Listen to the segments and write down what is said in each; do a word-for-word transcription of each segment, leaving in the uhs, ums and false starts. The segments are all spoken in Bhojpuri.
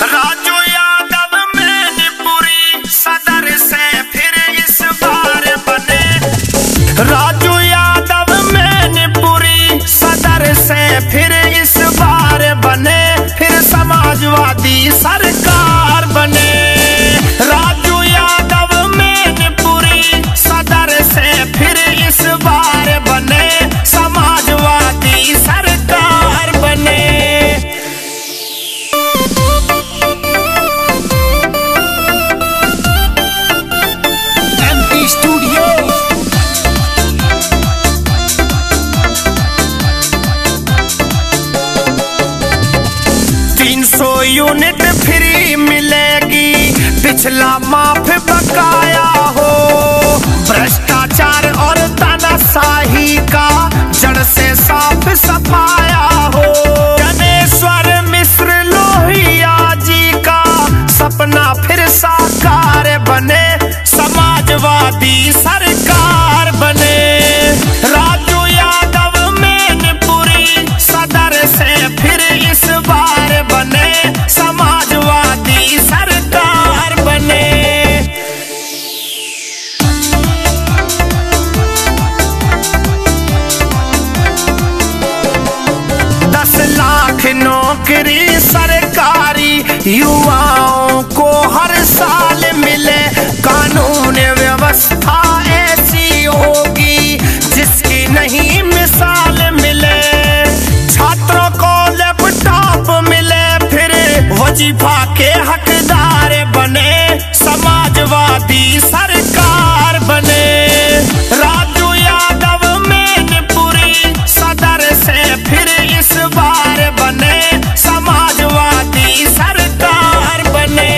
राजू यादव मैनपुरी सदर से फिर इस बार बने। राजू यादव मैनपुरी सदर से फिर इस बार बने, फिर समाजवादी सरकार बने। राजू यादव मैनपुरी सदर से फिर इस बार बने, समाजवादी सरकार बने। एमपी स्टूडियो तीन सौ यूनिट फ्री मिलेगी, पिछला माफ बकाया हो। भ्रष्टाचार और तानाशाही का जड़ से साफ सफाया हो। गणेश्वर मिश्र लोहिया जी का सपना फिर साकार बने, समाजवादी सरकार बने। राजू यादव मैनपुरी सदर से फिर इस बार बने, समाजवादी सरकार बने। दस लाख नौकरी सरकारी युवाओं को हर साल मिले। कानून व्यवस्था ऐसी होगी जिसकी नहीं मिसाल मिले। छात्रों को लैपटॉप मिले, फिर वजीफा के हकदार बने, समाजवादी सरकार बने। राजू यादव मैनपुरी सदर से फिर इस बार बने, समाजवादी सरकार बने।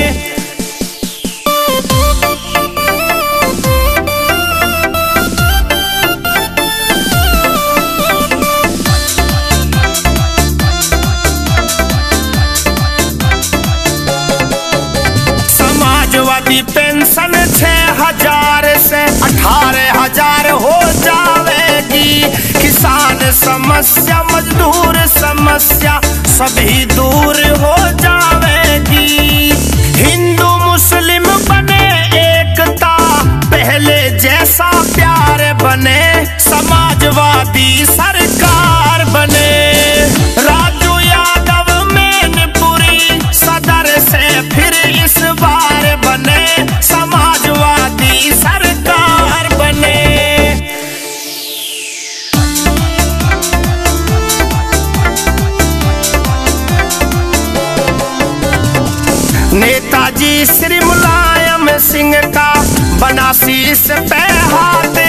समाजवादी पेंशन छह हजार से अठारह हजार हो जाएगी। किसान समस्या मजदूर समस्या सभी दूर हो जाएगी। हिंदू मुस्लिम बने एकता, पहले जैसा प्यार बने, समाजवादी सरकार बने। राजू यादव मैनपुरी सदर से फिर इस बार बने, समाजवादी सरकार बने। नेताजी श्री मुलायम सिंह का बना शीश पे हाथ